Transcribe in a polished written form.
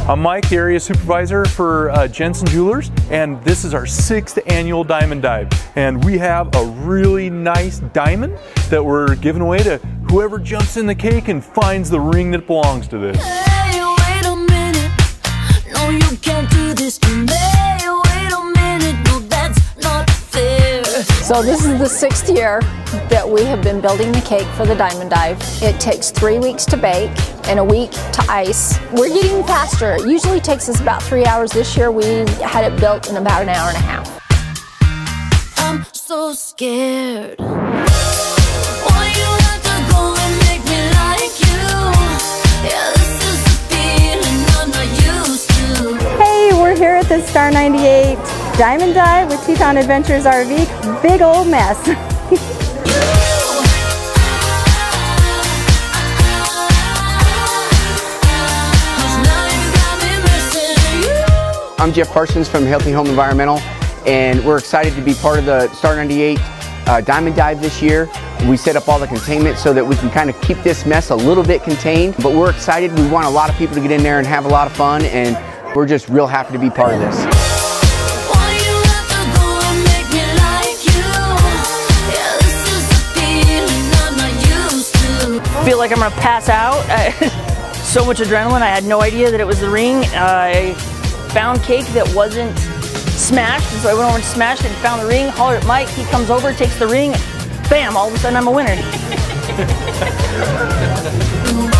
I'm Mike, the area supervisor for Jensen Jewelers, and this is our 6th annual Diamond Dive. And we have a really nice diamond that we're giving away to whoever jumps in the cake and finds the ring that belongs to this. Hey, wait a minute. No, you can't do this to me. Wait a minute. No, that's not fair. So this is the 6th year that we have been building the cake for the Diamond Dive. It takes 3 weeks to bake and a week to ice. We're getting faster. It usually takes us about 3 hours. This year we had it built in about an hour and a half. I'm so scared. Why you have to go and make me like you? Yeah, this is a feeling I'm not used to. Hey, we're here at the Star 98 Diamond Dive with Teton Adventures RV. Big old mess. I'm Jeff Parsons from Healthy Home Environmental, and we're excited to be part of the Star 98 Diamond Dive this year. We set up all the containment so that we can kind of keep this mess a little bit contained, but we're excited. We want a lot of people to get in there and have a lot of fun, and we're just real happy to be part of this. I feel like I'm gonna pass out. So much adrenaline. I had no idea that it was the ring. I found cake that wasn't smashed, and so I went over and smashed it and found the ring, hollered at Mike, he comes over, takes the ring, bam, all of a sudden I'm a winner.